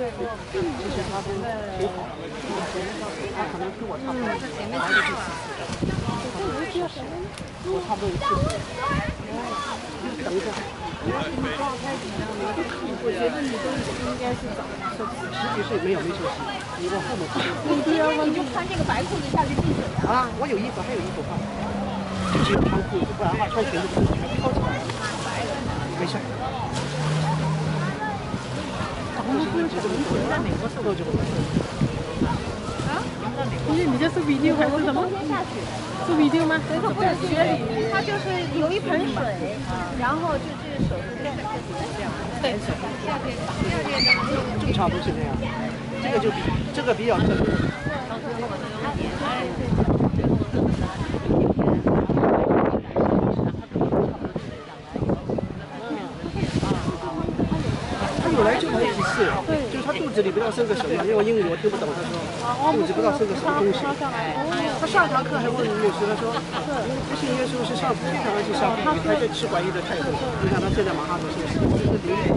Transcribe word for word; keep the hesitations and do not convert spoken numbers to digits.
其实他都挺好的，他可能跟我差不多，孩子是四十，我差不多有四十。等一下， 我觉得你都应该是早休息。 十几岁没有没休息，你往后面看。 你就要你就穿这个白裤子下去进水啊！我有衣服，还有衣服换，就只有穿裤子，不然的话穿裙子裤子全飘起来了。没事。在美国受过这个。 啊？你你这是 video 还是什么？是 video 吗？ 对，它不是雪里，它就是有一盆水，然后就这个手是这样，这样，对，第二天，第二天的正常都是这样，这个就比这个比较正。有来就来一次，就是他肚子里不知道生个什么，因为我英语我听不懂，他说肚子不知道生个什么东西。他上堂课还问律师，他说不信耶稣是上天堂还是下地狱，还在吃怀疑的态度。你看他现在马上就休息，这是灵